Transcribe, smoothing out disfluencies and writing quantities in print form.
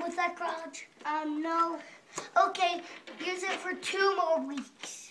with that garage? No. Okay, use it for 2 more weeks.